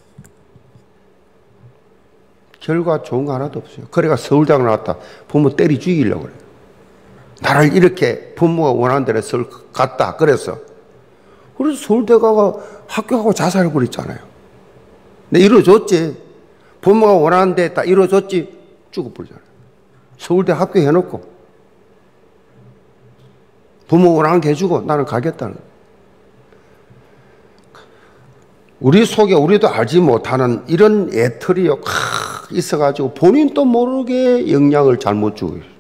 결과 좋은 거 하나도 없어요. 그래가 서울대학 나왔다. 부모 때리 죽이려고 그래요. 나를 이렇게 부모가 원하는 대로 서울 갔다. 그래서 서울대 가고 학교하고 자살을 그랬잖아요. 근데 이루어졌지. 부모가 원하는 데 딱 이루어졌지. 죽어버리잖아요. 서울대 학교 해놓고 부모 원하는 게 해주고 나는 가겠다는 거예요. 우리 속에 우리도 알지 못하는 이런 애틀이요 있어가지고 본인도 모르게 영향을 잘못 주고 있어요.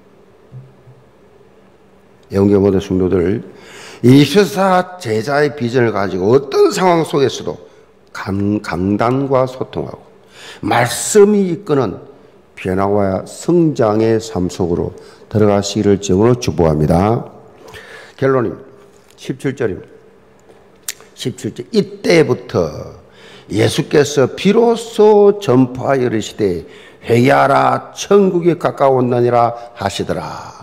영계 모든 성도들 24 제자의 비전을 가지고 어떤 상황 속에서도 강단과 소통하고 말씀이 이끄는 변화와 성장의 삶 속으로 들어가시기를 정으로 축복합니다. 결론입니다. 17절입니다. 17절 이때부터 예수께서 비로소 전파하여 이르시되 회개하라 천국이 가까웠느니라 하시더라.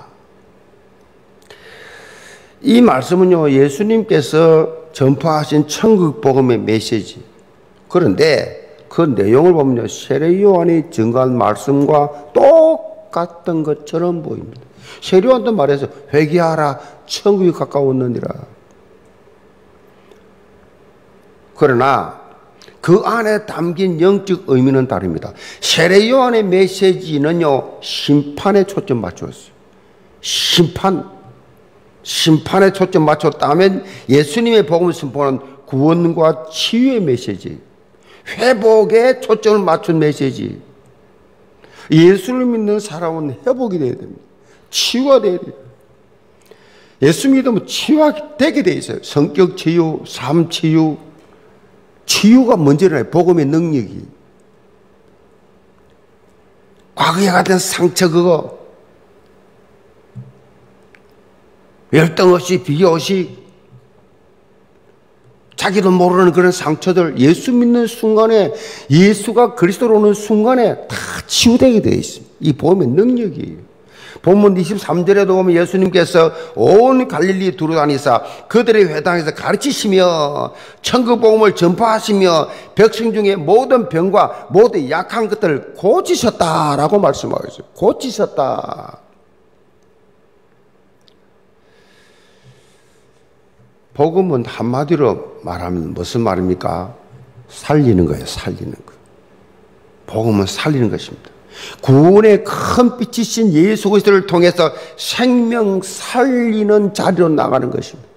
이 말씀은요 예수님께서 전파하신 천국 복음의 메시지. 그런데 그 내용을 보면요 세례 요한이 증거한 말씀과 똑같은 것처럼 보입니다. 세례 요한도 말해서 회개하라 천국이 가까웠느니라. 그러나 그 안에 담긴 영적 의미는 다릅니다. 세례 요한의 메시지는요, 심판에 초점 맞췄어요. 심판에 초점 맞췄다면 예수님의 복음 선포는 구원과 치유의 메시지, 회복에 초점을 맞춘 메시지. 예수를 믿는 사람은 회복이 되어야 됩니다. 치유가 되어야 돼요. 예수 믿으면 치유가 되게 돼 있어요. 성격 치유, 삶 치유. 치유가 먼저 일어나요. 복음의 능력이. 과거에 같은 상처 그거 열등 없이 비교 없이 자기도 모르는 그런 상처들 예수 믿는 순간에 예수가 그리스도로 오는 순간에 다 치유되게 되어 있습니다. 이 복음의 능력이에요. 본문 23절에도 보면 예수님께서 온 갈릴리 두루다니사 그들의 회당에서 가르치시며 천국 복음을 전파하시며 백성 중에 모든 병과 모든 약한 것들을 고치셨다라고 말씀하고 있어요. 고치셨다. 복음은 한마디로 말하면 무슨 말입니까? 살리는 거예요. 살리는 거. 복음은 살리는 것입니다. 구원의 큰 빛이신 예수 그리스도를 통해서 생명 살리는 자리로 나가는 것입니다.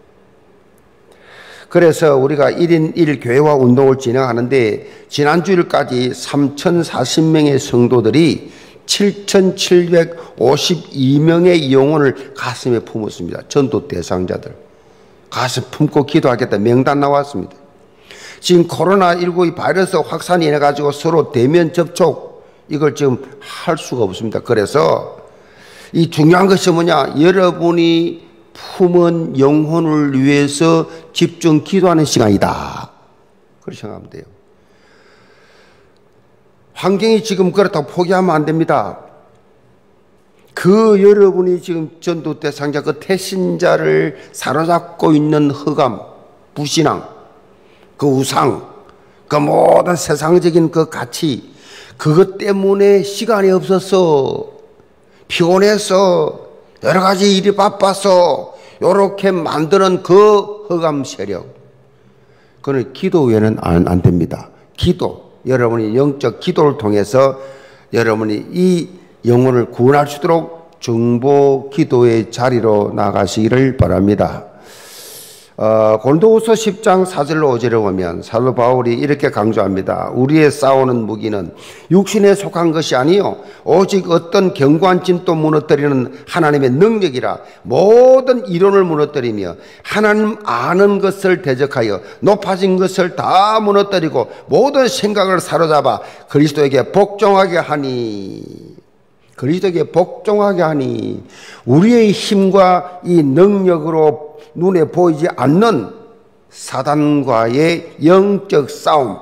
그래서 우리가 1인 1 교회화 운동을 진행하는데 지난주일까지 3,040명의 성도들이 7,752명의 영혼을 가슴에 품었습니다. 전도 대상자들. 가슴 품고 기도하겠다 명단 나왔습니다. 지금 코로나19 바이러스 확산이 해가지고 서로 대면 접촉 이걸 지금 할 수가 없습니다. 그래서 이 중요한 것이 뭐냐? 여러분이 품은 영혼을 위해서 집중 기도하는 시간이다. 그렇게 생각하면 돼요. 환경이 지금 그렇다고 포기하면 안 됩니다. 그 여러분이 지금 전도 대상자 그 태신자를 사로잡고 있는 흑암, 불신앙, 그 우상, 그 모든 세상적인 그 가치 그것 때문에 시간이 없어서 피곤해서 여러 가지 일이 바빠서 이렇게 만드는 그 흑암 세력 그건 기도 외에는 안 됩니다. 기도, 여러분이 영적 기도를 통해서 여러분이 이 영혼을 구원할 수 있도록 중보 기도의 자리로 나가시기를 바랍니다. 고린도후서 10장 4절로 5절에 보면 사도 바울이 이렇게 강조합니다. 우리의 싸우는 무기는 육신에 속한 것이 아니요 오직 어떤 견고한 진도 무너뜨리는 하나님의 능력이라 모든 이론을 무너뜨리며 하나님 아는 것을 대적하여 높아진 것을 다 무너뜨리고 모든 생각을 사로잡아 그리스도에게 복종하게 하니 우리의 힘과 이 능력으로 눈에 보이지 않는 사단과의 영적 싸움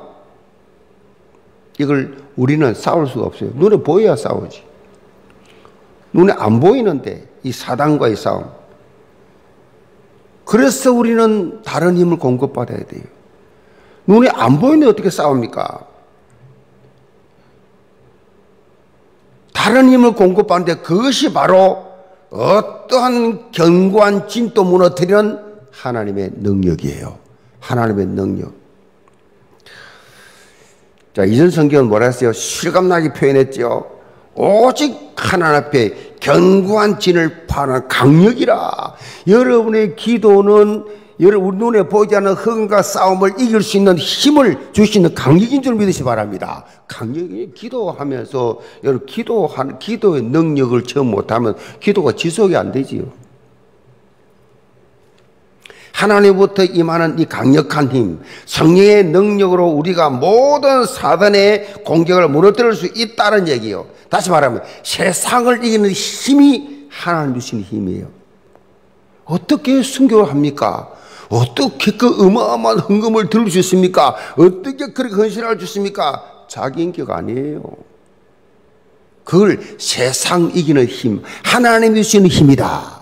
이걸 우리는 싸울 수가 없어요. 눈에 보여야 싸우지. 눈에 안 보이는데 이 사단과의 싸움. 그래서 우리는 다른 힘을 공급받아야 돼요. 눈에 안 보이는데 어떻게 싸웁니까? 다른 힘을 공급받는데 그것이 바로 어떠한 견고한 진도 무너뜨리는 하나님의 능력이에요. 하나님의 능력. 자, 이전 성경은 뭐라 했어요? 실감나게 표현했죠. 오직 하나님 앞에 견고한 진을 파는 강력이라. 여러분의 기도는 여러분 눈에 보이지 않는 흑암과 싸움을 이길 수 있는 힘을 주시는 강력인 줄 믿으시 바랍니다. 강력이 기도하면서 여러분 기도의 능력을 처음 못하면 기도가 지속이 안 되지요. 하나님부터 임하는 이 강력한 힘, 성령의 능력으로 우리가 모든 사단의 공격을 무너뜨릴 수 있다는 얘기예요. 다시 말하면 세상을 이기는 힘이 하나님 주시는 힘이에요. 어떻게 순교를 합니까? 어떻게 그 어마어마한 헌금을 들을 수 있습니까? 어떻게 그렇게 헌신할 수 있습니까? 자기 인격 아니에요. 그걸 세상 이기는 힘, 하나님이 주시는 힘이다.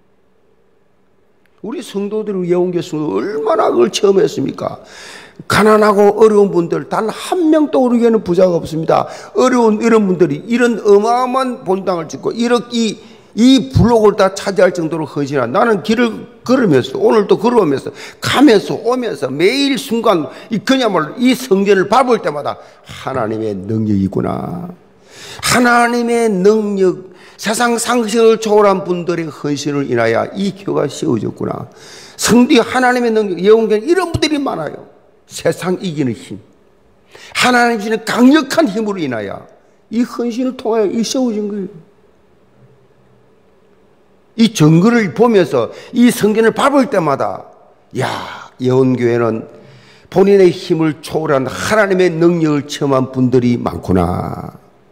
우리 성도들을 예언교 성도 얼마나 그걸 체험했습니까? 가난하고 어려운 분들 단 한 명도 우리에게는 부자가 없습니다. 어려운 이런 분들이 이런 어마어마한 본당을 짓고 이 이 블록을 다 차지할 정도로 헌신한, 나는 길을 걸으면서 오늘도 걸어오면서 가면서 오면서 매일 순간 그야말로 이 성전을 밟을 때마다 하나님의 능력이구나, 하나님의 능력, 세상 상식을 초월한 분들의 헌신을 인하여 이 교회가 세워졌구나. 성뒤 하나님의 능력, 예언교회는 이런 분들이 많아요. 세상 이기는 힘, 하나님 주시는 강력한 힘으로 인하여 이 헌신을 통하여 이 세워진 거예요. 이 정글을 보면서 이 성전을 밟을 때마다, 야, 예언교회는 본인의 힘을 초월한 하나님의 능력을 체험한 분들이 많구나.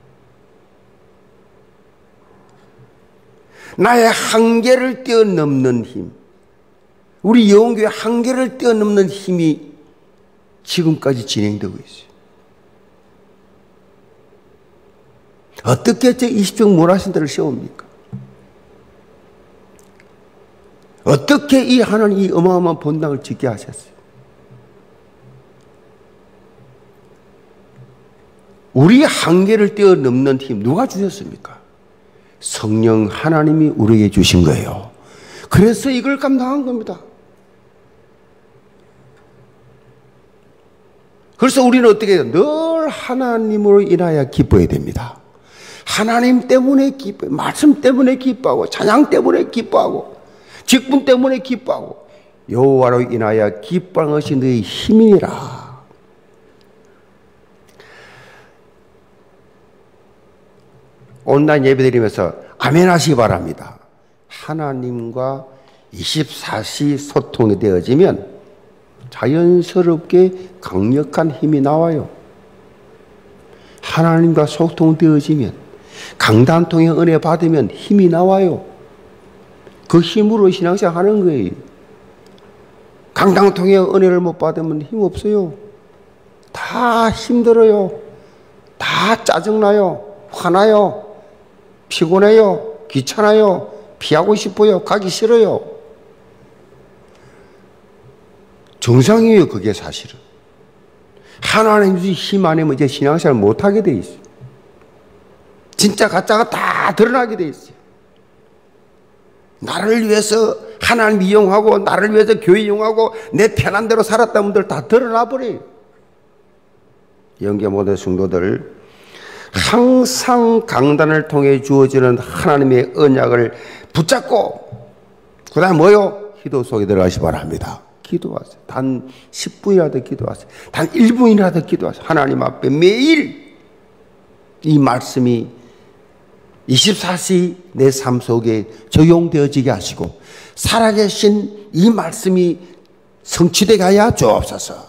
나의 한계를 뛰어넘는 힘, 우리 예언교회 한계를 뛰어넘는 힘이 지금까지 진행되고 있어요. 어떻게 저 20평 모라신들을 세웁니까? 어떻게 이 하나님 이 어마어마한 본당을 짓게 하셨어요? 우리 한계를 뛰어넘는 힘 누가 주셨습니까? 성령 하나님이 우리에게 주신 거예요. 그래서 이걸 감당한 겁니다. 그래서 우리는 어떻게 해요? 늘 하나님으로 인하여 기뻐해야 됩니다. 하나님 때문에 기뻐해, 말씀 때문에 기뻐하고, 찬양 때문에 기뻐하고, 직분 때문에 기뻐하고, 여호와로 인하여 기뻐하는 것이 너희 힘이니라. 온라인 예배 드리면서 아멘 하시기 바랍니다. 하나님과 24시 소통이 되어지면 자연스럽게 강력한 힘이 나와요. 하나님과 소통되어지면, 강단 통해 은혜 받으면 힘이 나와요. 그 힘으로 신앙생활 하는 거예요. 강단 통해 은혜를 못 받으면 힘 없어요. 다 힘들어요. 다 짜증나요. 화나요. 피곤해요. 귀찮아요. 피하고 싶어요. 가기 싫어요. 정상이에요, 그게 사실은. 하나님 주신 힘 아니면 이제 신앙생활 못하게 돼 있어요. 진짜 가짜가 다 드러나게 돼 있어요. 나를 위해서 하나님 이용하고, 나를 위해서 교회 이용하고, 내 편한 대로 살았던 분들 다 드러나 버려요. 영계 모든 성도들, 항상 강단을 통해 주어지는 하나님의 언약을 붙잡고, 그 다음에 뭐요? 기도 속에 들어가시 바랍니다. 기도하세요. 단 10분이라도 기도하세요. 단 1분이라도 기도하세요. 하나님 앞에 매일 이 말씀이 24시 내 삶 속에 적용되어지게 하시고, 살아계신 이 말씀이 성취되게 하여 주옵소서.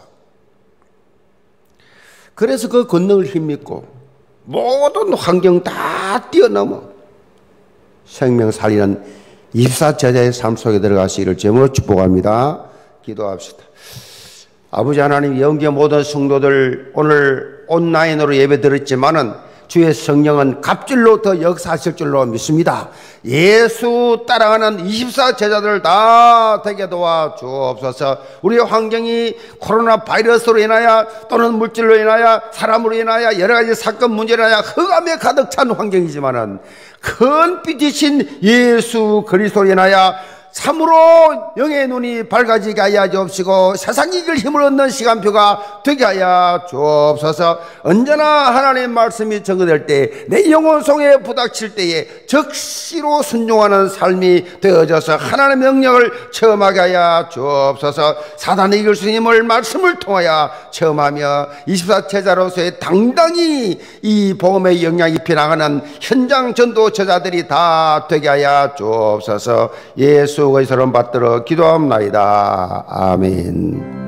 그래서 그 권능을 힘입고 모든 환경 다 뛰어넘어 생명 살리는 24제자의 삶 속에 들어가시기를 제목으로 축복합니다. 기도합시다. 아버지 하나님, 영계 모든 성도들 오늘 온라인으로 예배 드렸지만은 주의 성령은 갑질로 더 역사하실 줄로 믿습니다. 예수 따라가는 24제자들 다 되게 도와 주옵소서. 우리의 환경이 코로나 바이러스로 인하여 또는 물질로 인하여 사람으로 인하여 여러 가지 사건 문제로 인하여 흑암에 가득 찬 환경이지만은 큰 빛이신 예수 그리스도로 인하여 참으로 영의 눈이 밝아지게 하여 주옵시고, 세상이 이길 힘을 얻는 시간표가 되게 하여 주옵소서. 언제나 하나님의 말씀이 전거될 때, 내 영혼 속에 부닥칠 때에 적시로 순종하는 삶이 되어져서 하나님의 능력을 체험하게 하여 주옵소서. 사단이 이길 수 있는 힘을 말씀을 통하여 체험하며 24제자로서의 당당히 이 복음의 영향이 입혀나가는 현장 전도 제자들이 다 되게 하여 주옵소서. 예수 그리스도를 받들어 기도합나이다. 아멘.